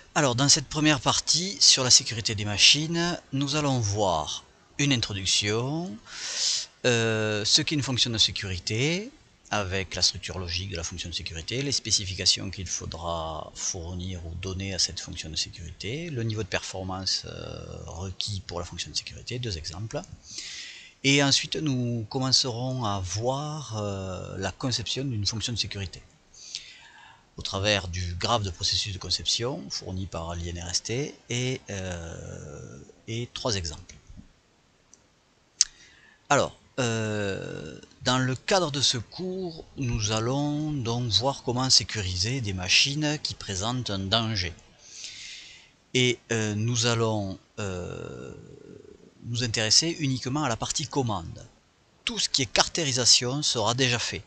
Alors, dans cette première partie sur la sécurité des machines, nous allons voir une introduction, ce qu'est une fonction de sécurité, avec la structure logique de la fonction de sécurité, les spécifications qu'il faudra fournir ou donner à cette fonction de sécurité, le niveau de performance requis pour la fonction de sécurité, deux exemples. Et ensuite, nous commencerons à voir la conception d'une fonction de sécurité au travers du graphe de processus de conception fourni par l'INRST et trois exemples. Alors, dans le cadre de ce cours, nous allons donc voir comment sécuriser des machines qui présentent un danger. Et nous allons nous intéresser uniquement à la partie commande. Tout ce qui est caractérisation sera déjà fait.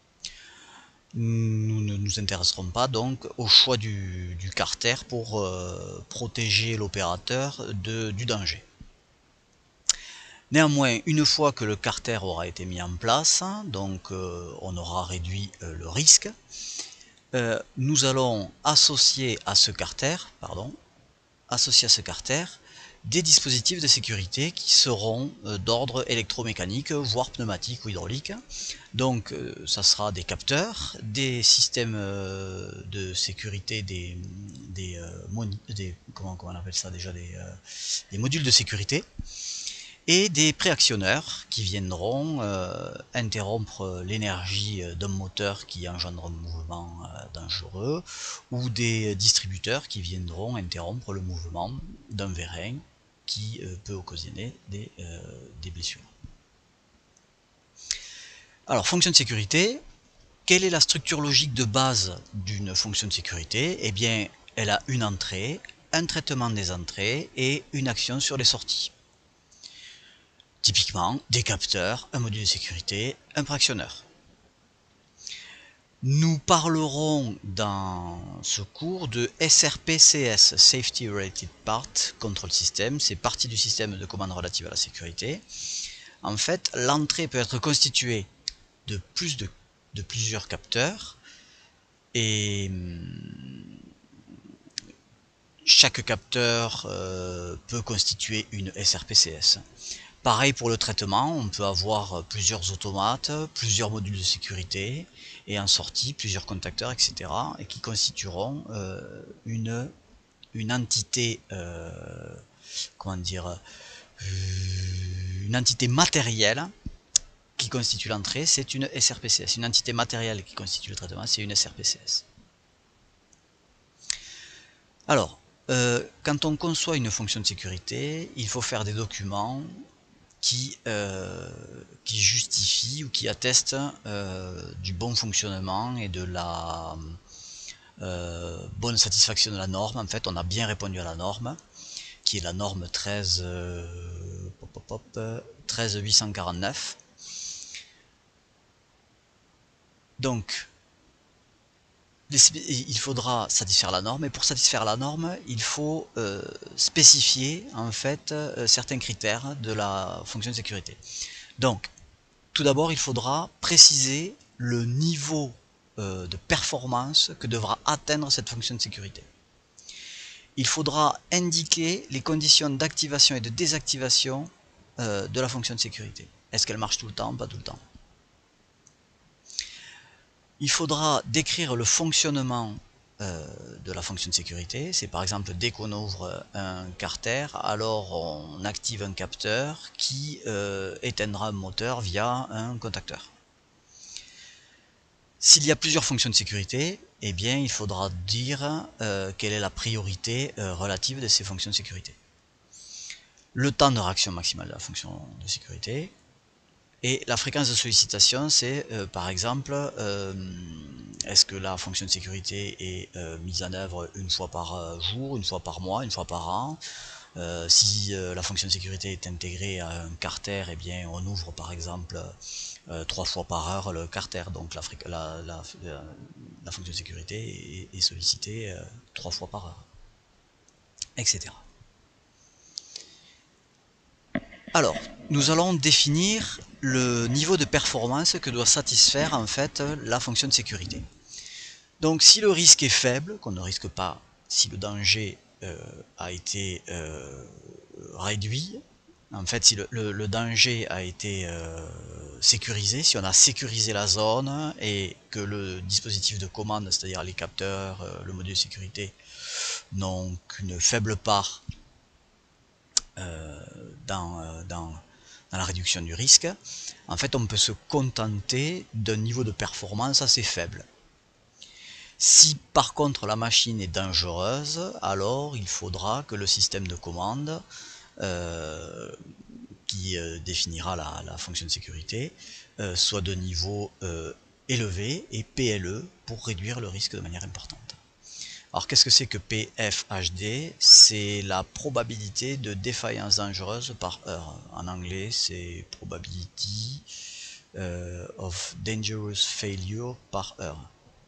Nous ne nous intéresserons pas donc au choix du carter pour protéger l'opérateur du danger. Néanmoins, une fois que le carter aura été mis en place, donc on aura réduit le risque, nous allons associer à ce carter, des dispositifs de sécurité qui seront d'ordre électromécanique, voire pneumatique ou hydraulique. Donc ça sera des capteurs, des systèmes de sécurité, comment on appelle ça déjà, des modules de sécurité, et des préactionneurs qui viendront interrompre l'énergie d'un moteur qui engendre un mouvement dangereux, ou des distributeurs qui viendront interrompre le mouvement d'un vérin qui peut occasionner des blessures. Alors, fonction de sécurité, quelle est la structure logique de base d'une fonction de sécurité? Eh bien, elle a une entrée, un traitement des entrées et une action sur les sorties. Typiquement, des capteurs, un module de sécurité, un préactionneur. Nous parlerons dans ce cours de SRPCS, Safety Related Part Control System, c'est partie du système de commande relative à la sécurité. En fait, l'entrée peut être constituée de plusieurs capteurs et chaque capteur peut constituer une SRPCS. Pareil pour le traitement, on peut avoir plusieurs automates, plusieurs modules de sécurité et en sortie plusieurs contacteurs, etc. et qui constitueront une entité, une entité matérielle qui constitue l'entrée, c'est une SRPCS. Une entité matérielle qui constitue le traitement, c'est une SRPCS. Alors, quand on conçoit une fonction de sécurité, il faut faire des documents qui justifient ou qui attestent du bon fonctionnement et de la bonne satisfaction de la norme. En fait, on a bien répondu à la norme, qui est la norme 13849. Donc, il faudra satisfaire la norme, et pour satisfaire la norme, il faut spécifier en fait certains critères de la fonction de sécurité. Donc, tout d'abord, il faudra préciser le niveau de performance que devra atteindre cette fonction de sécurité. Il faudra indiquer les conditions d'activation et de désactivation de la fonction de sécurité. Est-ce qu'elle marche tout le temps? Pas tout le temps. Il faudra décrire le fonctionnement de la fonction de sécurité. C'est par exemple dès qu'on ouvre un carter, alors on active un capteur qui éteindra un moteur via un contacteur. S'il y a plusieurs fonctions de sécurité, eh bien il faudra dire quelle est la priorité relative de ces fonctions de sécurité. Le temps de réaction maximale de la fonction de sécurité. Et la fréquence de sollicitation, c'est par exemple, est-ce que la fonction de sécurité est mise en œuvre une fois par jour, une fois par mois, une fois par an. Si la fonction de sécurité est intégrée à un carter, eh bien on ouvre par exemple 3 fois par heure le carter, donc la fonction de sécurité est sollicitée 3 fois par heure, etc. Alors, nous allons définir le niveau de performance que doit satisfaire en fait la fonction de sécurité. Donc si le risque est faible, qu'on ne risque pas si le danger a été réduit, en fait si le danger a été sécurisé, si on a sécurisé la zone et que le dispositif de commande, c'est-à-dire les capteurs, le module de sécurité, n'ont qu'une faible part dans la réduction du risque, en fait on peut se contenter d'un niveau de performance assez faible. Si par contre la machine est dangereuse, alors il faudra que le système de commande qui définira la fonction de sécurité soit de niveau élevé et PLE pour réduire le risque de manière importante. Alors qu'est-ce que c'est que PFHD? C'est la probabilité de défaillance dangereuse par heure. En anglais c'est Probability of Dangerous Failure par heure.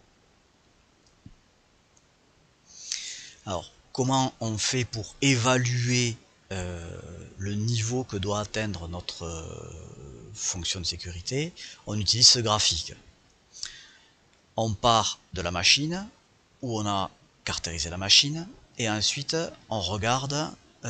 Alors comment on fait pour évaluer le niveau que doit atteindre notre fonction de sécurité? On utilise ce graphique. On part de la machine où on a caractérisé la machine et ensuite on regarde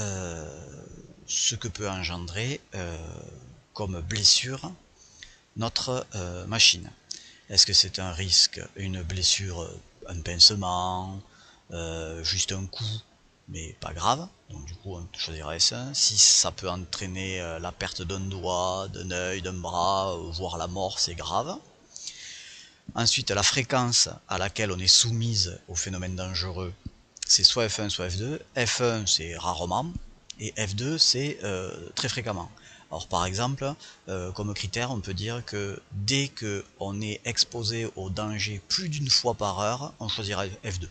ce que peut engendrer comme blessure notre machine. Est-ce que c'est un risque, une blessure, un pincement, juste un coup, mais pas grave, donc du coup on choisira S1. Si ça peut entraîner la perte d'un doigt, d'un œil, d'un bras, voire la mort, c'est grave. Ensuite, la fréquence à laquelle on est soumise au phénomène dangereux, c'est soit F1 soit F2. F1 c'est rarement et F2 c'est très fréquemment. Alors par exemple, comme critère, on peut dire que dès qu'on est exposé au danger plus d'une fois par heure, on choisira F2.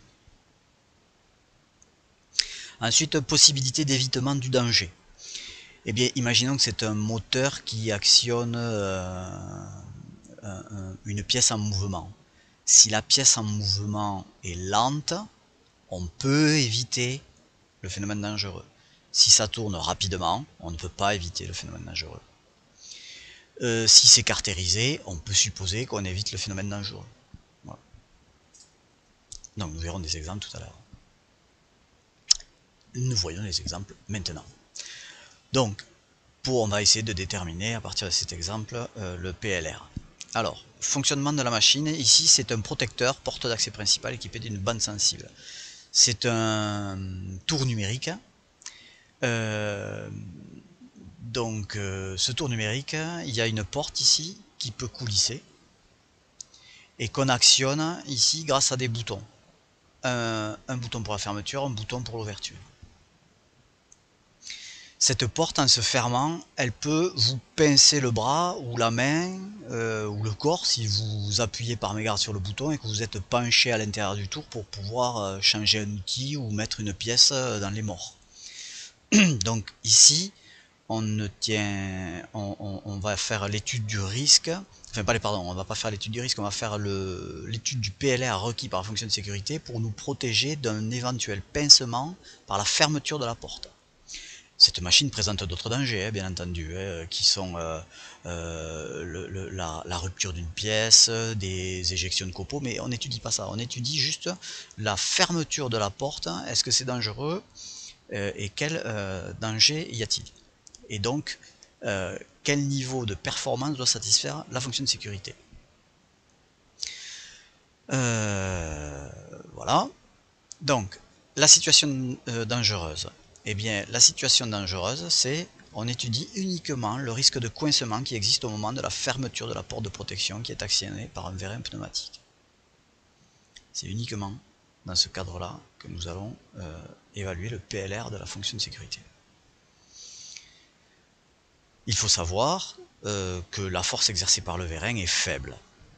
Ensuite, possibilité d'évitement du danger. Eh bien, imaginons que c'est un moteur qui actionne une pièce en mouvement. Si la pièce en mouvement est lente, on peut éviter le phénomène dangereux. Si ça tourne rapidement, on ne peut pas éviter le phénomène dangereux. Si c'est caractérisé, on peut supposer qu'on évite le phénomène dangereux. Voilà. Donc nous verrons des exemples tout à l'heure. Nous voyons les exemples maintenant. Donc, on va essayer de déterminer à partir de cet exemple le PLR. Alors, fonctionnement de la machine, ici c'est un protecteur porte d'accès principal équipé d'une bande sensible. C'est un tour numérique. Ce tour numérique, il y a une porte ici qui peut coulisser et qu'on actionne ici grâce à des boutons. Un bouton pour la fermeture, un bouton pour l'ouverture. Cette porte, en se fermant, elle peut vous pincer le bras ou la main ou le corps si vous appuyez par mégarde sur le bouton et que vous êtes penché à l'intérieur du tour pour pouvoir changer un outil ou mettre une pièce dans les morts. Donc ici, on va faire l'étude du risque, enfin on va pas faire l'étude du risque, on va faire l'étude du PLR requis par la fonction de sécurité pour nous protéger d'un éventuel pincement par la fermeture de la porte. Cette machine présente d'autres dangers, bien entendu, qui sont la rupture d'une pièce, des éjections de copeaux, mais on n'étudie pas ça, on étudie juste la fermeture de la porte, est-ce que c'est dangereux et quel danger y a-t-il? Et donc, quel niveau de performance doit satisfaire la fonction de sécurité? Voilà. Donc, la situation dangereuse. Eh bien, la situation dangereuse, c'est on étudie uniquement le risque de coincement qui existe au moment de la fermeture de la porte de protection qui est actionnée par un vérin pneumatique. C'est uniquement dans ce cadre-là que nous allons évaluer le PLR de la fonction de sécurité. Il faut savoir que la force exercée par le vérin est faible.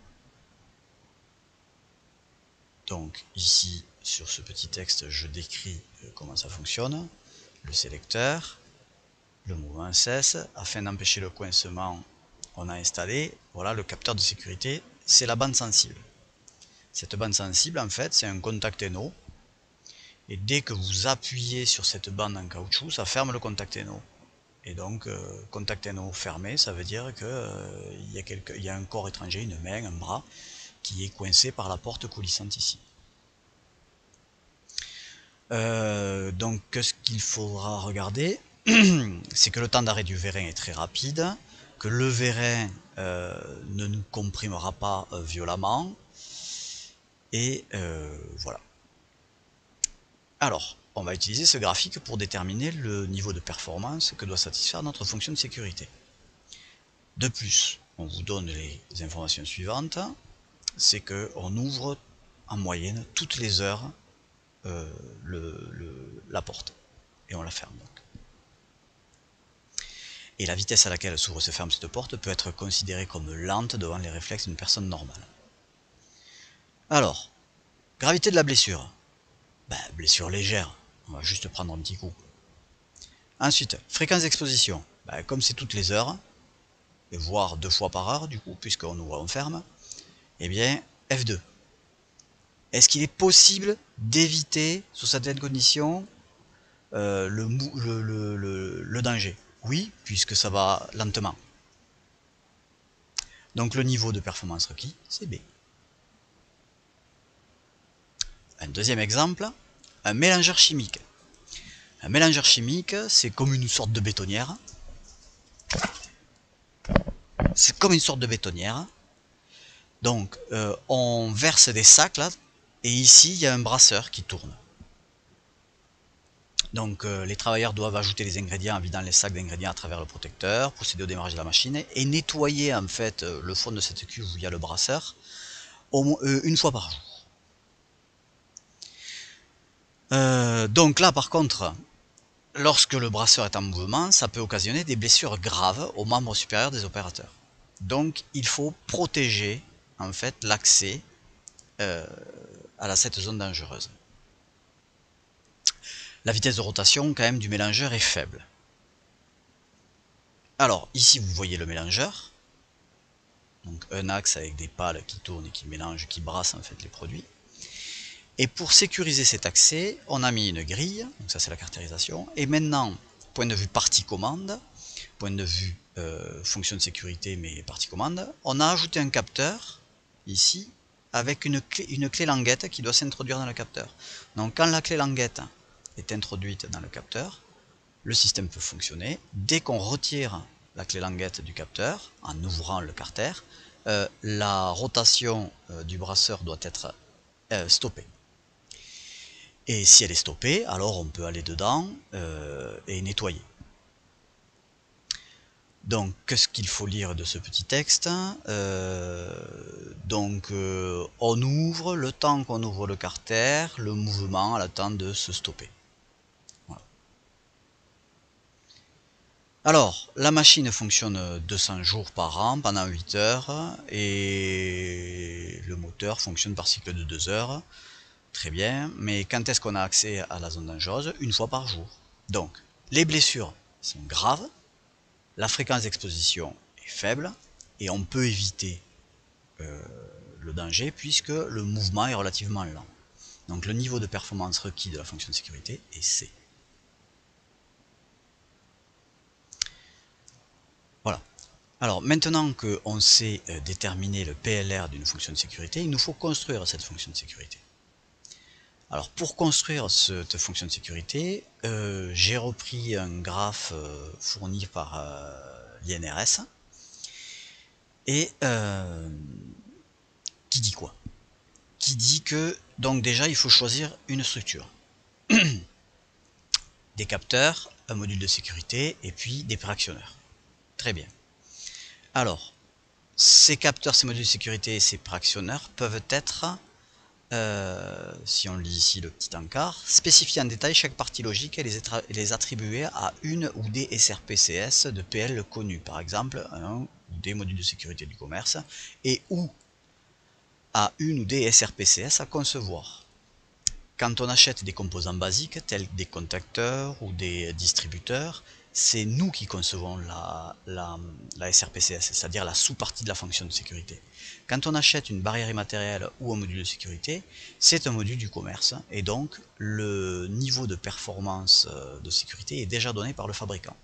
Donc ici, sur ce petit texte, je décris comment ça fonctionne. Le sélecteur, le mouvement cesse. Afin d'empêcher le coincement, on a installé, voilà, le capteur de sécurité, c'est la bande sensible. Cette bande sensible, en fait, c'est un contact NO. Et dès que vous appuyez sur cette bande en caoutchouc, ça ferme le contact NO. Et donc, contact NO fermé, ça veut dire qu'il y a un corps étranger, une main, un bras, qui est coincé par la porte coulissante ici. Donc ce qu'il faudra regarder, c'est que le temps d'arrêt du vérin est très rapide, que le vérin ne nous comprimera pas violemment, et voilà. Alors, on va utiliser ce graphique pour déterminer le niveau de performance que doit satisfaire notre fonction de sécurité. De plus, on vous donne les informations suivantes, c'est qu'on ouvre en moyenne toutes les heures la porte, et on la ferme donc. Et la vitesse à laquelle s'ouvre et se ferme cette porte peut être considérée comme lente devant les réflexes d'une personne normale. Alors, gravité de la blessure. Blessure légère, on va juste prendre un petit coup. Ensuite, fréquence d'exposition. Comme c'est toutes les heures, et voire 2 fois par heure du coup, puisqu'on ouvre et on ferme, eh bien F2. Est-ce qu'il est possible d'éviter, sous certaines conditions, le danger? Oui, puisque ça va lentement. Donc le niveau de performance requis, c'est B. Un deuxième exemple, un mélangeur chimique. Un mélangeur chimique, c'est comme une sorte de bétonnière. C'est comme une sorte de bétonnière. Donc on verse des sacs là, et ici il y a un brasseur qui tourne. Donc les travailleurs doivent ajouter les ingrédients en vidant les sacs d'ingrédients à travers le protecteur, procéder au démarrage de la machine et nettoyer en fait le fond de cette cuve via le brasseur une fois par jour. Donc là par contre, lorsque le brasseur est en mouvement, ça peut occasionner des blessures graves aux membres supérieurs des opérateurs. Donc il faut protéger en fait l'accès à cette zone dangereuse. La vitesse de rotation quand même du mélangeur est faible. Alors ici vous voyez le mélangeur, donc un axe avec des pales qui tournent et qui mélangent, qui brassent en fait les produits. Et pour sécuriser cet accès, on a mis une grille, donc ça c'est la caractérisation, et maintenant, point de vue partie commande, point de vue fonction de sécurité mais partie commande, on a ajouté un capteur, ici, avec une clé languette qui doit s'introduire dans le capteur. Donc quand la clé languette est introduite dans le capteur, le système peut fonctionner. Dès qu'on retire la clé languette du capteur, en ouvrant le carter, la rotation du brasseur doit être stoppée. Et si elle est stoppée, alors on peut aller dedans et nettoyer. Donc, qu'est-ce qu'il faut lire de ce petit texte? On ouvre, le temps qu'on ouvre le carter, le mouvement attend de se stopper. Voilà. Alors, la machine fonctionne 200 jours par an pendant 8 heures et le moteur fonctionne par cycle de 2 heures. Très bien, mais quand est-ce qu'on a accès à la zone dangereuse? Une fois par jour. Donc, les blessures sont graves, la fréquence d'exposition est faible, et on peut éviter le danger puisque le mouvement est relativement lent. Donc le niveau de performance requis de la fonction de sécurité est C. Voilà. Alors maintenant qu'on sait déterminer le PLR d'une fonction de sécurité, il nous faut construire cette fonction de sécurité. Alors pour construire cette fonction de sécurité, j'ai repris un graphe fourni par l'INRS et qui dit quoi? Qui dit que donc déjà il faut choisir une structure, des capteurs, un module de sécurité et puis des préactionneurs. Très bien. Alors ces capteurs, ces modules de sécurité et ces préactionneurs peuvent être si on lit ici le petit encart, spécifier en détail chaque partie logique et les attribuer à une ou des SRPCS de PL connus, par exemple un ou des modules de sécurité du commerce, et ou à une ou des SRPCS à concevoir. Quand on achète des composants basiques tels des contacteurs ou des distributeurs, c'est nous qui concevons la SRPCS, c'est-à-dire la sous-partie de la fonction de sécurité. Quand on achète une barrière immatérielle ou un module de sécurité, c'est un module du commerce, et donc le niveau de performance de sécurité est déjà donné par le fabricant.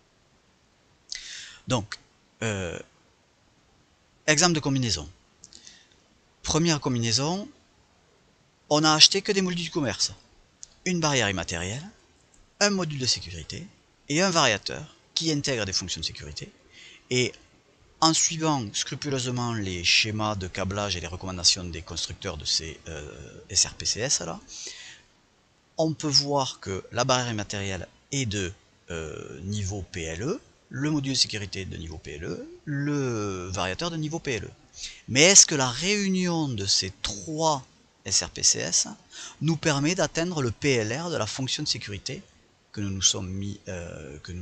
Donc, exemple de combinaison. Première combinaison, on n'a acheté que des modules du commerce. une barrière immatérielle, un module de sécurité et un variateur qui intègre des fonctions de sécurité. Et en suivant scrupuleusement les schémas de câblage et les recommandations des constructeurs de ces SRPCS là, on peut voir que la barrière immatérielle est de niveau PLE, le module de sécurité de niveau PLE, le variateur de niveau PLE. Mais est-ce que la réunion de ces trois SRPCS nous permet d'atteindre le PLR de la fonction de sécurité que nous nous sommes mis, que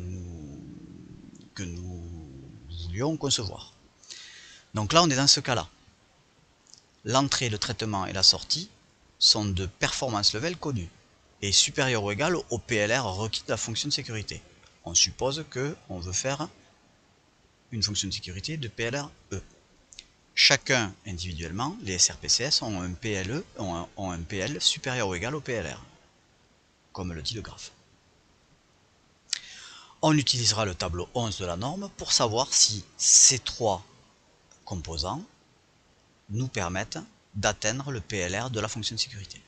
nous voulions concevoir? Donc là, on est dans ce cas-là. L'entrée, le traitement et la sortie sont de performance level connus et supérieur ou égal au PLR requis de la fonction de sécurité. On suppose qu'on veut faire une fonction de sécurité de PLR E. Chacun individuellement, les SRPCS ont un PL supérieur ou égal au PLR, comme le dit le graphe. On utilisera le tableau 11 de la norme pour savoir si ces trois composants nous permettent d'atteindre le PLR de la fonction de sécurité.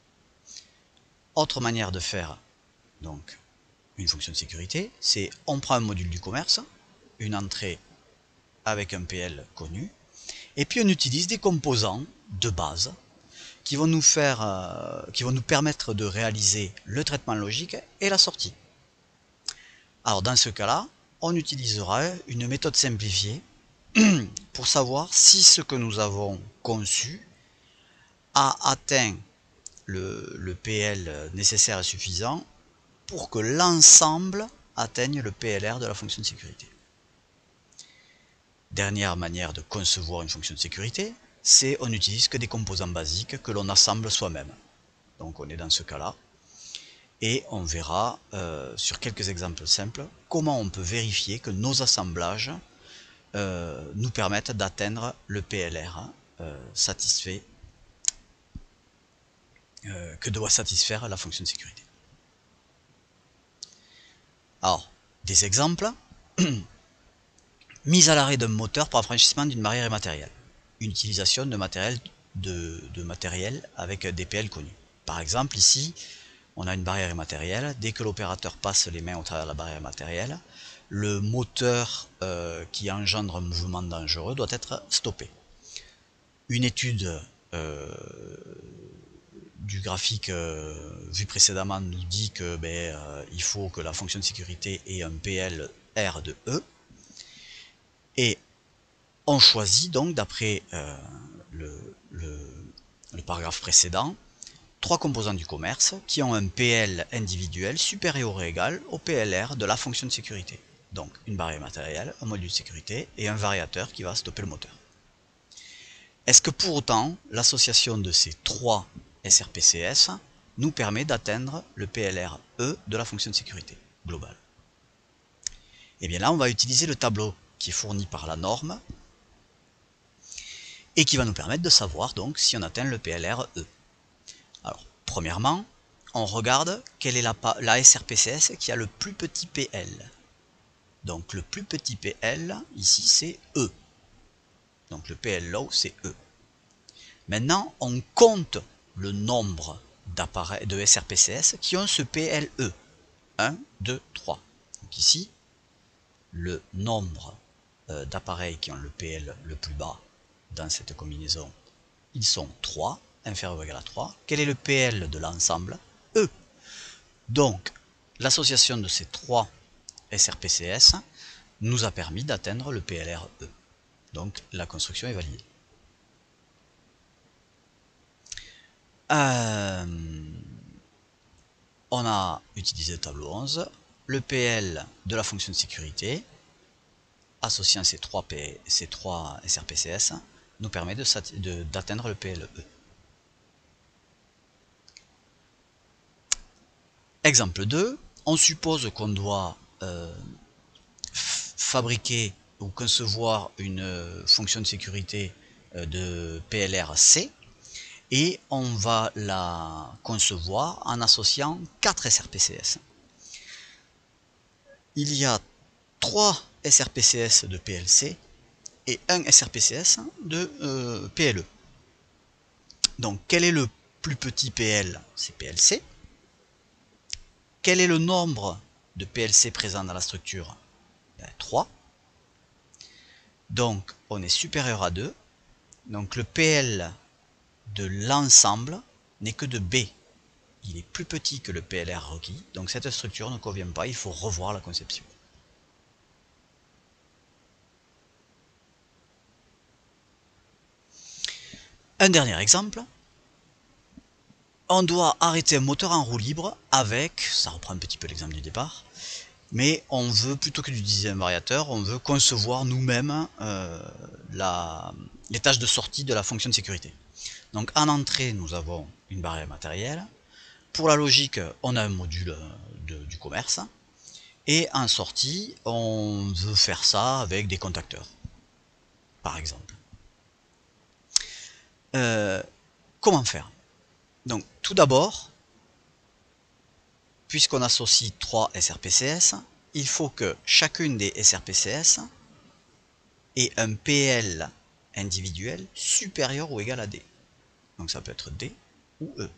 Autre manière de faire donc une fonction de sécurité, c'est on prend un module du commerce, une entrée avec un PL connu, et puis on utilise des composants de base qui vont nous permettre de réaliser le traitement logique et la sortie. Alors dans ce cas-là, on utilisera une méthode simplifiée pour savoir si ce que nous avons conçu a atteint le PL nécessaire et suffisant pour que l'ensemble atteigne le PLR de la fonction de sécurité. Dernière manière de concevoir une fonction de sécurité, c'est on n'utilise que des composants basiques que l'on assemble soi-même. Donc on est dans ce cas-là. Et on verra sur quelques exemples simples comment on peut vérifier que nos assemblages nous permettent d'atteindre le PLR satisfait que doit satisfaire la fonction de sécurité. Alors, des exemples. Mise à l'arrêt d'un moteur par franchissement d'une barrière immatérielle. Une utilisation de matériel avec des PL connus. Par exemple, ici, on a une barrière immatérielle. Dès que l'opérateur passe les mains au travers de la barrière immatérielle, le moteur qui engendre un mouvement dangereux doit être stoppé. Une étude du graphique vu précédemment nous dit que il faut que la fonction de sécurité ait un PL R de E. Et on choisit donc, d'après le paragraphe précédent, trois composants du commerce qui ont un PL individuel supérieur ou égal au PLR de la fonction de sécurité. Donc une barrière matérielle, un module de sécurité et un variateur qui va stopper le moteur. Est-ce que pour autant, l'association de ces trois SRPCS nous permet d'atteindre le PLR E de la fonction de sécurité globale? Et bien là, on va utiliser le tableau qui est fourni par la norme et qui va nous permettre de savoir donc si on atteint le PLR E. Alors, premièrement, on regarde quelle est la SRPCS qui a le plus petit PL. Donc le plus petit PL, ici, c'est E. Donc le PL low, c'est E. Maintenant, on compte le nombre d'appareils de SRPCS qui ont ce PLE. 1, 2, 3. Donc ici, le nombre d'appareils qui ont le PL le plus bas dans cette combinaison, ils sont 3, inférieur ou égal à 3. Quel est le PL de l'ensemble? E. Donc, l'association de ces trois SRPCS nous a permis d'atteindre le PLR E. Donc, la construction est validée. On a utilisé le tableau 11. Le PL de la fonction de sécurité, associant ces trois SRPCS, nous permet d'atteindre le PLE. Exemple 2, on suppose qu'on doit fabriquer ou concevoir une fonction de sécurité de PLR C et on va la concevoir en associant 4 SRPCS. Il y a 3 SRPCS de PLC et un SRPCS de PLE. Donc quel est le plus petit PL? C'est PLC. quel est le nombre de PLC présents dans la structure? 3. Donc on est supérieur à 2. Donc le PL de l'ensemble n'est que de B. Il est plus petit que le PLR requis. Donc cette structure ne convient pas, il faut revoir la conception. Un dernier exemple. On doit arrêter un moteur en roue libre avec, ça reprend un petit peu l'exemple du départ, mais on veut, plutôt que d'utiliser un variateur, on veut concevoir nous-mêmes les tâches de sortie de la fonction de sécurité. Donc en entrée, nous avons une barrière matérielle. Pour la logique, on a un module du commerce. Et en sortie, on veut faire ça avec des contacteurs, par exemple. Comment faire? Donc tout d'abord, puisqu'on associe 3 SRPCS, il faut que chacune des SRPCS ait un PL individuel supérieur ou égal à D. Donc ça peut être D ou E.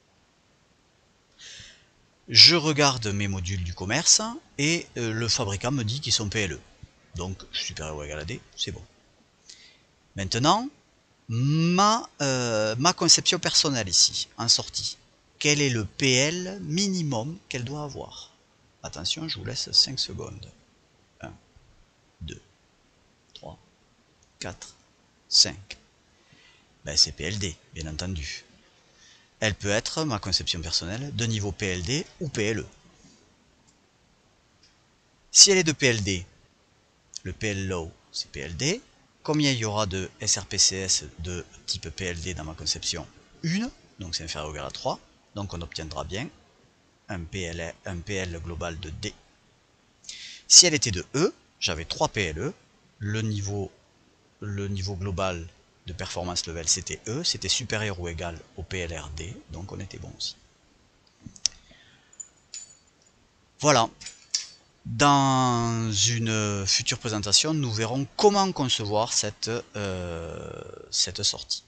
Je regarde mes modules du commerce et le fabricant me dit qu'ils sont PLE. Donc supérieur ou égal à D, c'est bon. Maintenant, ma conception personnelle ici, en sortie. Quel est le PL minimum qu'elle doit avoir? Attention, je vous laisse 5 secondes. 1, 2, 3, 4, 5. Ben, c'est PLD, bien entendu. Elle peut être, ma conception personnelle, de niveau PLD ou PLE. Si elle est de PLD, le PL low, c'est PLD. Combien il y aura de SRPCS de type PLD dans ma conception? 1, donc c'est inférieur ou égal à 3. Donc on obtiendra bien un PL global de D. Si elle était de E, j'avais 3 PLE. Le niveau global de performance level c'était E, c'était supérieur ou égal au PLRD, donc on était bon aussi. Voilà. Dans une future présentation, nous verrons comment concevoir cette sortie.